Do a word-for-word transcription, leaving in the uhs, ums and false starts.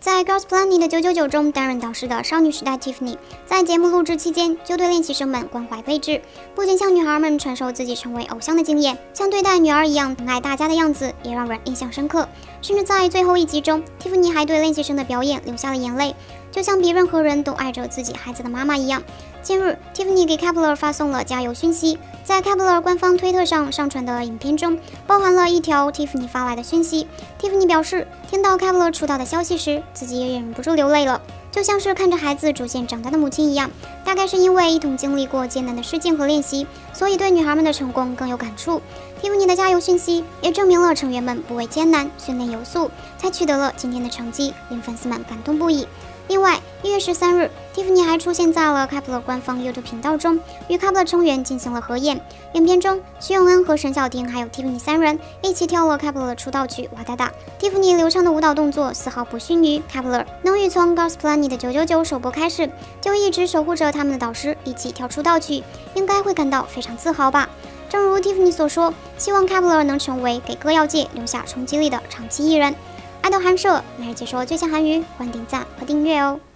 在 Girls Planet 的九九九中担任导师的少女时代 Tiffany， 在节目录制期间就对练习生们关怀备至，不仅向女孩们传授自己成为偶像的经验，像对待女儿一样疼爱大家的样子也让人印象深刻。甚至在最后一集中 ，Tiffany 还对练习生的表演流下了眼泪，就像比任何人都爱着自己孩子的妈妈一样。近日 ，Tiffany 给 Kep1er 发送了加油讯息，在 Kep1er 官方推特上上传的影片中，包含了一条 Tiffany 发来的讯息。Tiffany 表示，听到 Kep1er 出道的消息时，自己也忍不住流泪了，就像是看着孩子逐渐长大的母亲一样。大概是因为一同经历过艰难的事件和练习，所以对女孩们的成功更有感触。Tiffany 的加油讯息也证明了成员们不畏艰难，训练有素，才取得了今天的成绩，令粉丝们感动不已。另外，一月十三日 ，Tiffany 还出现在了 Kep1er 官方 YouTube 频道中，与 Kep1er 成员进行了合演。影片中，徐永恩和沈小婷还有 Tiffany 三人一起跳了 Kep1er 的出道曲《哇哒哒》。Tiffany 流畅的舞蹈动作丝毫不逊于 Kep1er， 能与从 Girls Planet 的九九九首播开始就一直守护着他们的导师一起跳出道曲，应该会感到非常自豪吧。正如 Tiffany 所说，希望 Kep1er 能成为给歌谣界留下冲击力的长期艺人。爱豆韩社每日解说最强韩语，欢迎点赞和订阅哦。